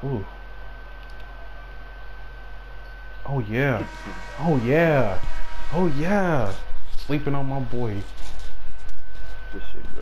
Ooh. Oh yeah. Oh yeah. Oh yeah. Sleeping on my boy. This shit, bro.